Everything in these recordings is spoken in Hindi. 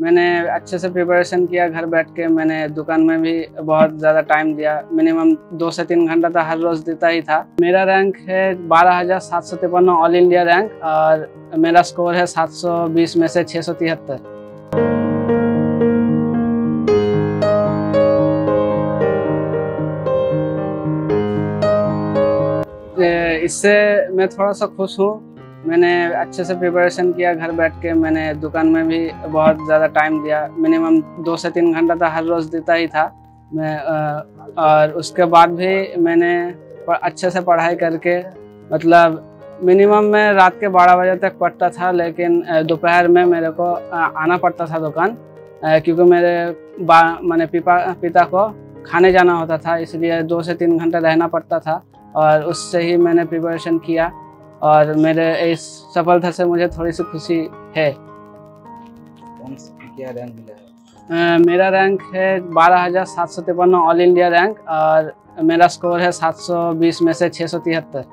मैंने अच्छे से प्रिपरेशन किया घर बैठ के। मैंने दुकान में भी बहुत ज़्यादा टाइम दिया, मिनिमम 2 से 3 घंटा तो हर रोज़ देता ही था। मेरा रैंक है 12,753 ऑल इंडिया रैंक और मेरा स्कोर है 720 में से 673। इससे मैं थोड़ा सा खुश हूँ। मैंने अच्छे से प्रिपरेशन किया घर बैठ के। मैंने दुकान में भी बहुत ज़्यादा टाइम दिया, मिनिमम 2 से 3 घंटा तो हर रोज़ देता ही था मैं। और उसके बाद भी मैंने अच्छे से पढ़ाई करके, मतलब मिनिमम मैं रात के 12 बजे तक पढ़ता था, लेकिन दोपहर में मेरे को आना पड़ता था दुकान, क्योंकि मेरे मैंने पिता को खाने जाना होता था, इसलिए 2 से 3 घंटा रहना पड़ता था। और उससे ही मैंने प्रिपरेशन किया और मेरे इस सफलता से मुझे थोड़ी सी खुशी है। क्या रैंक मिला है? मेरा रैंक है 12,753 ऑल इंडिया रैंक और मेरा स्कोर है 720 में से 673।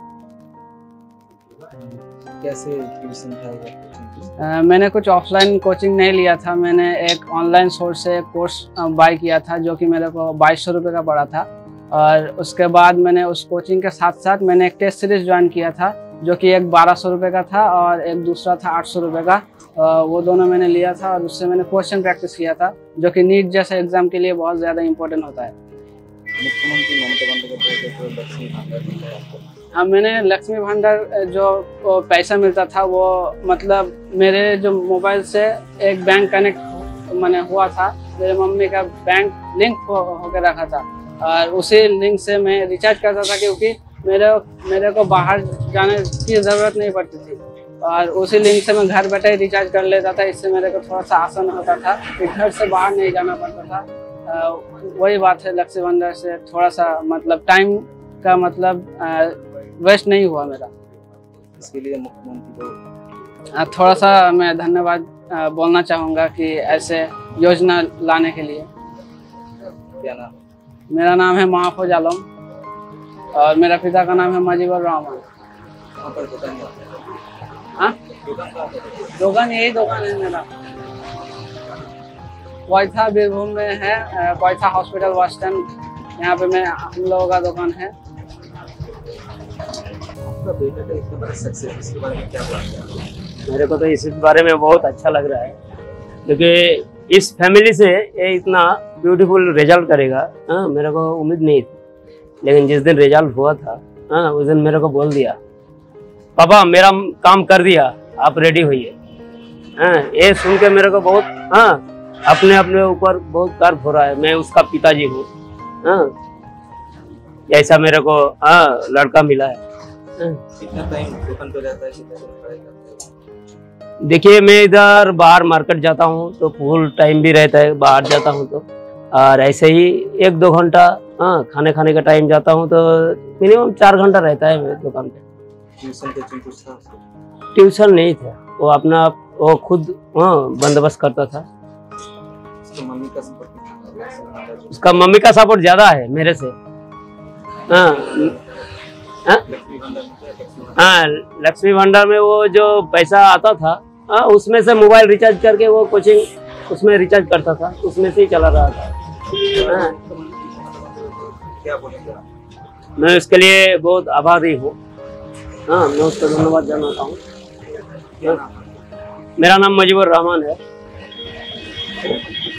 कैसे ट्यूशन था? मैंने कुछ ऑफलाइन कोचिंग नहीं लिया था, मैंने एक ऑनलाइन सोर्स से कोर्स बाय किया था, जो कि मेरे को 2200 रुपये का पड़ा था। और उसके बाद मैंने उस कोचिंग के साथ साथ मैंने एक टेस्ट सीरीज ज्वाइन किया था, जो कि एक 1200 रुपये का था और एक दूसरा था 800 रुपये का। वो दोनों मैंने लिया था और उससे मैंने क्वेश्चन प्रैक्टिस किया था, जो कि नीट जैसे एग्जाम के लिए बहुत ज़्यादा इम्पोर्टेंट होता है। मुख्यमंत्री ममता बंदोपाध्याय को लक्ष्मी भंडार मिला है आपको? हाँ, मैंने लक्ष्मी भंडार जो पैसा मिलता था वो मतलब मेरे जो मोबाइल से एक बैंक कनेक्ट मैंने हुआ था, मेरे मम्मी का बैंक लिंक होकर रखा था और उसी लिंक से मैं रिचार्ज करता था, क्योंकि मेरे को बाहर जाने की ज़रूरत नहीं पड़ती थी और उसी लिंक से मैं घर बैठे ही रिचार्ज कर लेता था। इससे मेरे को थोड़ा सा आसान होता था कि घर से बाहर नहीं जाना पड़ता था। वही बात है, लक्ष्मी भंडार से थोड़ा सा मतलब टाइम का मतलब वेस्ट नहीं हुआ मेरा। इसके लिए मुख्यमंत्री को थोड़ा सा मैं धन्यवाद बोलना चाहूँगा कि ऐसे योजना लाने के लिए। क्या नाम? मेरा नाम है महफूज आलम और मेरा पिता का नाम है मजीबुर रहमान। वहाँ पर दुकान है? हाँ, दुकान यही दुकान है मेरा, कोयथा बीरभूम में है, कोयथा हॉस्पिटल बस स्टैंड, यहाँ पे हम लोगों का दुकान है। आपका बेटा का इतना बड़ा सक्सेस, इसके बारे में क्या बोलते? मेरे को तो इस बारे में बहुत अच्छा लग रहा है, क्योंकि इस फैमिली से ये इतना ब्यूटीफुल रिजल्ट करेगा मेरे को उम्मीद नहीं थी। लेकिन जिस दिन रिजल्ट हुआ था उस दिन मेरे को बोल दिया, पापा मेरा काम कर दिया, आप रेडी होइए। ये सुन के मेरे को बहुत अपने ऊपर बहुत गर्व हो रहा है। मैं उसका पिताजी हूँ। ऐसा मेरे को लड़का मिला है। कितना टाइम दुकान पे रहता है, कितना दिन पढ़ाई करते हो? देखिए, मैं इधर बाहर मार्केट जाता हूँ तो फुल टाइम भी रहता है, बाहर जाता हूँ तो, और ऐसे ही 1-2 घंटा खाने का टाइम जाता हूँ तो मिनिमम 4 घंटा रहता है मेरे दुकान पे। ट्यूशन कोचिंग कुछ था? ट्यूशन नहीं था, वो खुद बंदोबस्त करता था। उसका मम्मी का सपोर्ट ज्यादा है मेरे से। लक्ष्मी भंडार में वो जो पैसा आता था उसमें से मोबाइल रिचार्ज करके वो कोचिंग उसमें रिचार्ज करता था, उसमें से ही चला रहा था। क्या बोलेंगे? मैं इसके लिए बहुत आभारी हूँ। मैं उसका धन्यवाद जानना चाहूँ। मेरा नाम मजीबुर रहमान है।